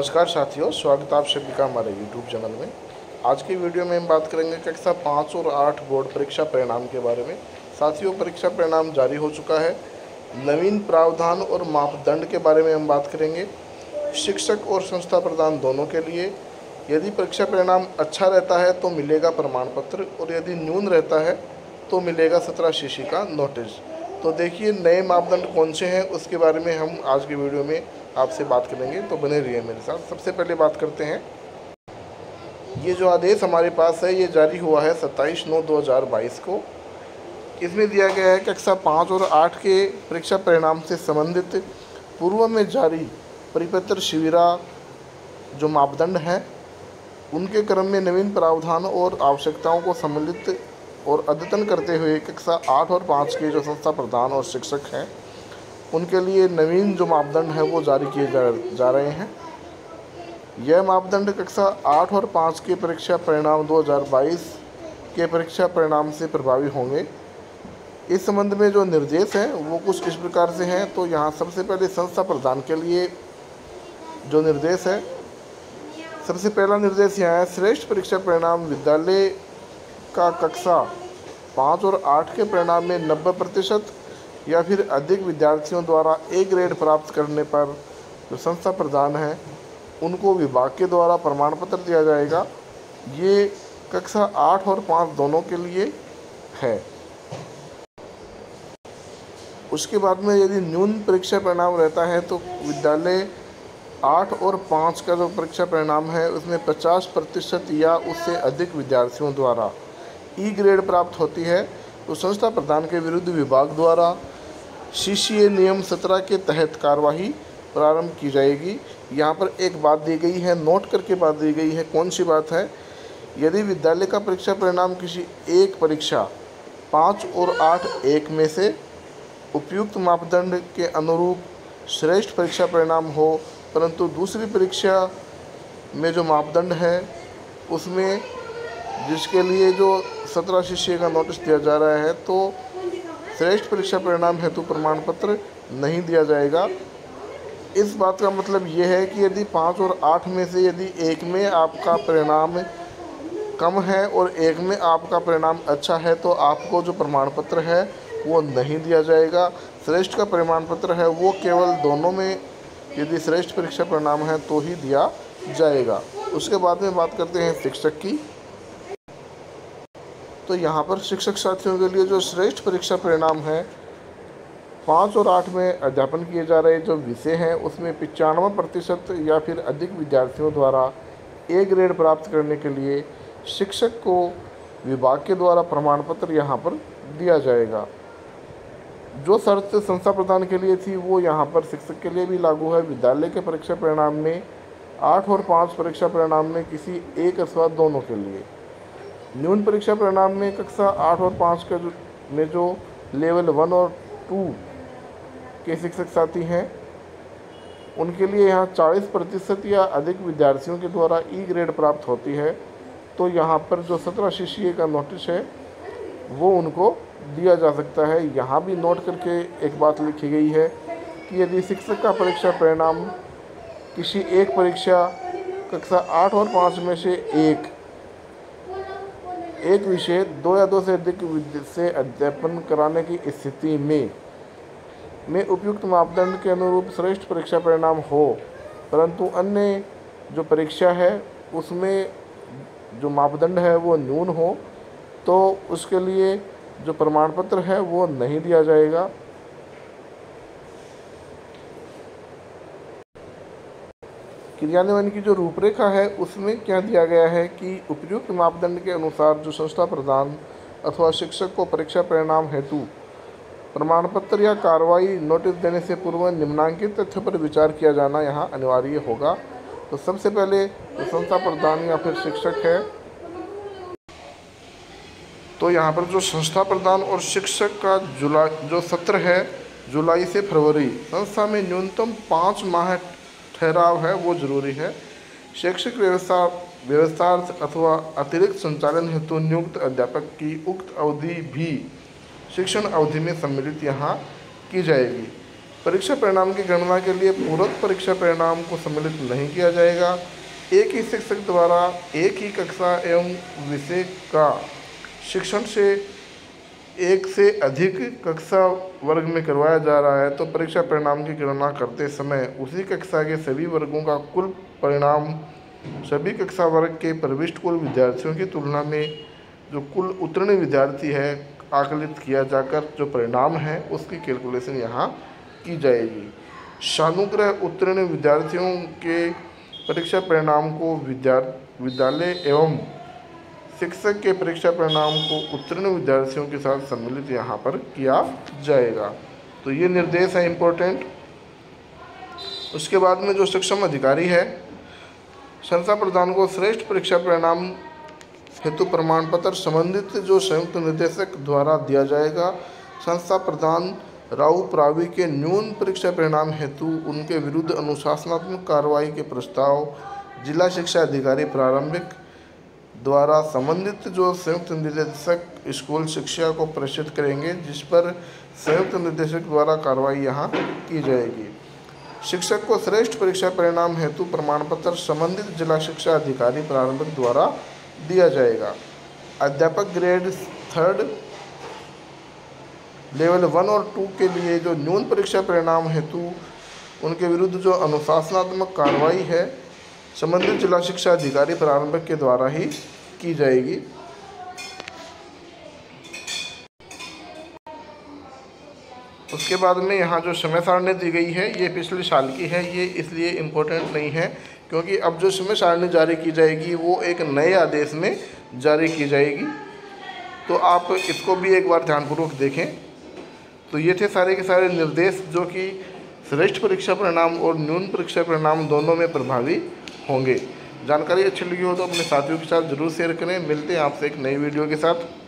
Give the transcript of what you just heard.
नमस्कार साथियों, स्वागत है आप सभी का हमारे YouTube चैनल में। आज की वीडियो में हम बात करेंगे कक्षा 5 और 8 बोर्ड परीक्षा परिणाम के बारे में। साथियों, परीक्षा परिणाम जारी हो चुका है। नवीन प्रावधान और मापदंड के बारे में हम बात करेंगे। शिक्षक और संस्था प्रदान दोनों के लिए यदि परीक्षा परिणाम अच्छा रहता है तो मिलेगा प्रमाण पत्र, और यदि न्यून रहता है तो मिलेगा 17 शिशि का नोटिस। तो देखिए नए मापदंड कौन से हैं, उसके बारे में हम आज की वीडियो में आपसे बात करेंगे, तो बने रहिए मेरे साथ। सबसे पहले बात करते हैं, ये जो आदेश हमारे पास है ये जारी हुआ है 27/9/2022 को। इसमें दिया गया है कक्षा 5 और 8 के परीक्षा परिणाम से संबंधित पूर्व में जारी परिपत्र शिविरा जो मापदंड हैं उनके क्रम में नवीन प्रावधान और आवश्यकताओं को सम्मिलित और अद्यतन करते हुए कक्षा 8 और 5 के जो संस्था प्रधान और शिक्षक हैं उनके लिए नवीन जो मापदंड हैं वो जारी किए जा रहे हैं। यह मापदंड कक्षा 8 और 5 के परीक्षा परिणाम 2022 के परीक्षा परिणाम से प्रभावी होंगे। इस संबंध में जो निर्देश हैं वो कुछ इस प्रकार से हैं। तो यहाँ सबसे पहले संस्था प्रधान के लिए जो निर्देश है, सबसे पहला निर्देश यहाँ है, श्रेष्ठ परीक्षा परिणाम विद्यालय का कक्षा 5 और 8 के परिणाम में 90% या फिर अधिक विद्यार्थियों द्वारा ए ग्रेड प्राप्त करने पर जो संस्था प्रधान है उनको विभाग के द्वारा प्रमाण पत्र दिया जाएगा। ये कक्षा 8 और 5 दोनों के लिए है। उसके बाद में यदि न्यून परीक्षा परिणाम रहता है तो विद्यालय 8 और 5 का जो परीक्षा परिणाम है उसमें 50% या उससे अधिक विद्यार्थियों द्वारा ई ग्रेड प्राप्त होती है तो संस्था प्रधान के विरुद्ध विभाग द्वारा शिष्य नियम 17 के तहत कार्यवाही प्रारंभ की जाएगी। यहाँ पर एक बात दी गई है, नोट करके बात दी गई है। कौन सी बात है? यदि विद्यालय का परीक्षा परिणाम किसी एक परीक्षा 5 और 8 एक में से उपयुक्त मापदंड के अनुरूप श्रेष्ठ परीक्षा परिणाम हो, परंतु दूसरी परीक्षा में जो मापदंड है उसमें जिसके लिए जो 17 शिष्य का नोटिस दिया जा रहा है तो श्रेष्ठ परीक्षा परिणाम हेतु प्रमाण पत्र नहीं दिया जाएगा। इस बात का मतलब ये है कि यदि 5 और 8 में से यदि एक में आपका परिणाम कम है और एक में आपका परिणाम अच्छा है तो आपको जो प्रमाण पत्र है वो नहीं दिया जाएगा। श्रेष्ठ का प्रमाण पत्र है वो केवल दोनों में यदि श्रेष्ठ परीक्षा परिणाम है तो ही दिया जाएगा। उसके बाद में बात करते हैं शिक्षक की। तो यहाँ पर शिक्षक साथियों के लिए जो श्रेष्ठ परीक्षा परिणाम है 5 और 8 में अध्यापन किए जा रहे जो विषय हैं उसमें 95% या फिर अधिक विद्यार्थियों द्वारा ए ग्रेड प्राप्त करने के लिए शिक्षक को विभाग के द्वारा प्रमाण पत्र यहाँ पर दिया जाएगा। जो शर्त संस्था प्रदान के लिए थी वो यहाँ पर शिक्षक के लिए भी लागू है। विद्यालय के परीक्षा परिणाम में 8 और 5 परीक्षा परिणाम में किसी एक अथवा दोनों के लिए। न्यून परीक्षा परिणाम में कक्षा 8 और 5 के में जो लेवल 1 और 2 के शिक्षक साथी हैं उनके लिए यहाँ 40% या अधिक विद्यार्थियों के द्वारा ई ग्रेड प्राप्त होती है तो यहाँ पर जो 17 शिष्य का नोटिस है वो उनको दिया जा सकता है। यहाँ भी नोट करके एक बात लिखी गई है कि यदि शिक्षक का परीक्षा परिणाम किसी एक परीक्षा कक्षा 8 और 5 में से एक विषय 2 या 2 से अधिक से अध्यापन कराने की स्थिति में उपयुक्त मापदंड के अनुरूप श्रेष्ठ परीक्षा परिणाम हो, परंतु अन्य जो परीक्षा है उसमें जो मापदंड है वो न्यून हो तो उसके लिए जो प्रमाण पत्र है वो नहीं दिया जाएगा। क्रियान्वयन की जो रूपरेखा है उसमें क्या दिया गया है कि उपयुक्त मापदंड के अनुसार जो संस्था प्रधान अथवा शिक्षक को परीक्षा परिणाम हेतु प्रमाण पत्र या कार्रवाई नोटिस देने से पूर्व निम्नांकित तथ्य पर विचार किया जाना यहाँ अनिवार्य होगा। तो सबसे पहले जो संस्था प्रधान या फिर शिक्षक है तो यहाँ पर जो संस्था प्रधान और शिक्षक का जो सत्र है जुलाई से फरवरी संस्था में न्यूनतम 5 माह ठहराव है वो जरूरी है। शैक्षिक व्यवस्था अथवा अतिरिक्त संचालन हेतु नियुक्त अध्यापक की उक्त अवधि भी शिक्षण अवधि में सम्मिलित यहाँ की जाएगी। परीक्षा परिणाम की गणना के लिए पूरक परीक्षा परिणाम को सम्मिलित नहीं किया जाएगा। एक ही शिक्षक द्वारा एक ही कक्षा एवं विषय का शिक्षण से एक से अधिक कक्षा वर्ग में करवाया जा रहा है तो परीक्षा परिणाम की गणना करते समय उसी कक्षा के सभी वर्गों का कुल परिणाम सभी कक्षा वर्ग के प्रविष्ट कुल विद्यार्थियों की तुलना में जो कुल उत्तीर्ण विद्यार्थी है आकलित किया जाकर जो परिणाम है उसकी कैलकुलेशन यहाँ की जाएगी। सानुग्रह उत्तीर्ण विद्यार्थियों के परीक्षा परिणाम को विद्यालय एवं शिक्षक के परीक्षा परिणाम को उत्तीर्ण विद्यार्थियों के साथ सम्मिलित यहाँ पर किया जाएगा। तो ये निर्देश है इम्पोर्टेंट। उसके बाद में जो सक्षम अधिकारी है, संस्था प्रधान को श्रेष्ठ परीक्षा परिणाम हेतु प्रमाण पत्र संबंधित जो संयुक्त निदेशक द्वारा दिया जाएगा। संस्था प्रधान राउ प्रावी के न्यून परीक्षा परिणाम हेतु उनके विरुद्ध अनुशासनात्मक कार्रवाई के प्रस्ताव जिला शिक्षा अधिकारी प्रारंभिक द्वारा संबंधित जो संयुक्त निदेशक स्कूल शिक्षा को प्रेषित करेंगे, जिस पर संयुक्त निदेशक द्वारा कार्रवाई यहाँ की जाएगी। शिक्षक को श्रेष्ठ परीक्षा परिणाम हेतु प्रमाण पत्र संबंधित जिला शिक्षा अधिकारी प्रारंभिक द्वारा दिया जाएगा। अध्यापक ग्रेड 3 लेवल 1 और 2 के लिए जो न्यून परीक्षा परिणाम हेतु उनके विरुद्ध जो अनुशासनात्मक कार्रवाई है संबंधित जिला शिक्षा अधिकारी प्रारंभिक के द्वारा ही की जाएगी। उसके बाद में यहाँ जो समय सारणी दी गई है ये पिछले साल की है, ये इसलिए इम्पोर्टेंट नहीं है क्योंकि अब जो समय सारणी जारी की जाएगी वो एक नए आदेश में जारी की जाएगी। तो आप इसको भी एक बार ध्यानपूर्वक देखें। तो ये थे सारे के सारे निर्देश जो कि श्रेष्ठ परीक्षा परिणाम और न्यून परीक्षा परिणाम दोनों में प्रभावी होंगे। जानकारी अच्छी लगी हो तो अपने साथियों के साथ जरूर शेयर करें। मिलते हैं आपसे एक नई वीडियो के साथ।